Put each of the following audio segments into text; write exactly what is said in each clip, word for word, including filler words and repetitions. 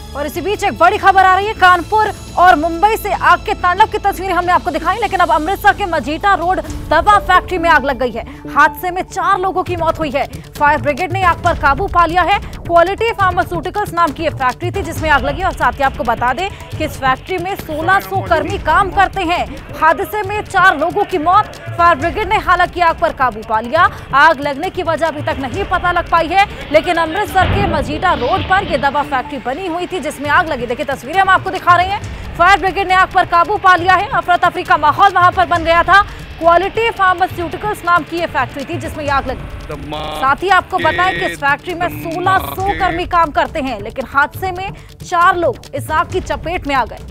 और इसी बीच एक बड़ी खबर आ रही है। कानपुर और मुंबई से आग के तांडव की तस्वीरें हमने आपको दिखाई, लेकिन अब अमृतसर के मजीठा रोड दवा फैक्ट्री में आग लग गई है। हादसे में चार लोगों की मौत हुई है। फायर ब्रिगेड ने आग पर काबू पा लिया है। क्वालिटी फार्मास्यूटिकल्स नाम की यह फैक्ट्री थी जिसमें आग लगी। और साथ ही आपको बता दें कि इस फैक्ट्री में सोलह सौ कर्मी काम करते हैं। हादसे में चार लोगों की मौत। फायर ब्रिगेड ने हालांकि आग पर काबू पा लिया। आग लगने की वजह अभी तक नहीं पता लग पाई है, लेकिन अमृतसर के मजीठा रोड पर यह दवा फैक्ट्री बनी हुई थी जिसमें आग लगी। देखिए तस्वीरें हम आपको दिखा रहे हैं। फायर ब्रिगेड ने आग पर काबू पा लिया है। अफरा तफरी का माहौल वहां पर बन गया था। क्वालिटी फार्मास्यूटिकल्स नाम की यह फैक्ट्री थी जिसमें आग लगी। साथ ही आपको बताएं कि इस फैक्ट्री में सोलह सौ कर्मी काम करते हैं, लेकिन हादसे में चार लोग इस आग की चपेट में आ गए।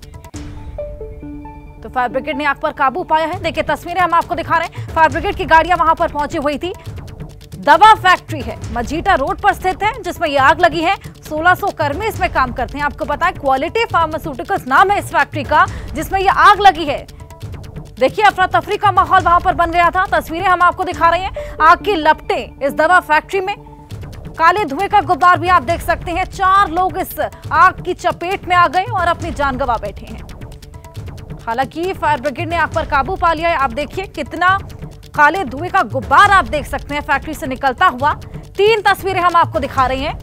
तो फायर ब्रिगेड ने आग पर काबू पाया है। देखिए तस्वीरें हम आपको दिखा रहे हैं। फायर ब्रिगेड की गाड़ियां वहां पर पहुंची हुई थी। दवा फैक्ट्री है, मजीठा रोड पर स्थित है जिसमें यह आग लगी है। सोलह सौ कर्मी इसमें काम करते हैं। आपको पता है क्वालिटी फार्मास्यूटिकल्स नाम है इस फैक्ट्री का जिसमें यह आग लगी है। देखिए अफरा तफरी का माहौल वहां पर बन गया था। तस्वीरें हम आपको दिखा रहे हैं। आग की लपटें इस दवा फैक्ट्री में, काले धुएं का गुब्बार भी आप देख सकते हैं। चार लोग इस आग की चपेट में आ गए और अपनी जान गंवा बैठे हैं। हालांकि फायर ब्रिगेड ने आग पर काबू पा लिया है। आप देखिए कितना काले धुएं का गुब्बार आप देख सकते हैं फैक्ट्री से निकलता हुआ। तीन तस्वीरें हम आपको दिखा रहे हैं।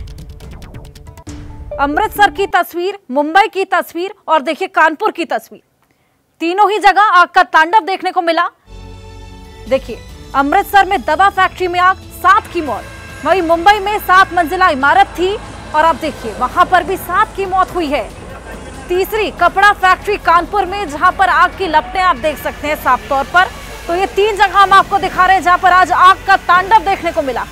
अमृतसर की तस्वीर, मुंबई की तस्वीर और देखिए कानपुर की तस्वीर। तीनों ही जगह आग का तांडव देखने को मिला। देखिए अमृतसर में दवा फैक्ट्री में आग, सात की मौत। वहीं मुंबई में सात मंजिला इमारत थी और आप देखिए वहां पर भी सात की मौत हुई है। तीसरी कपड़ा फैक्ट्री कानपुर में, जहां पर आग की लपटें आप देख सकते हैं साफ तौर पर। तो ये तीन जगह हम आपको दिखा रहे हैं जहां पर आज आग का तांडव देखने को मिला।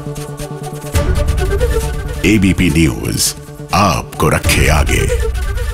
एबीपी न्यूज आपको रखे आगे।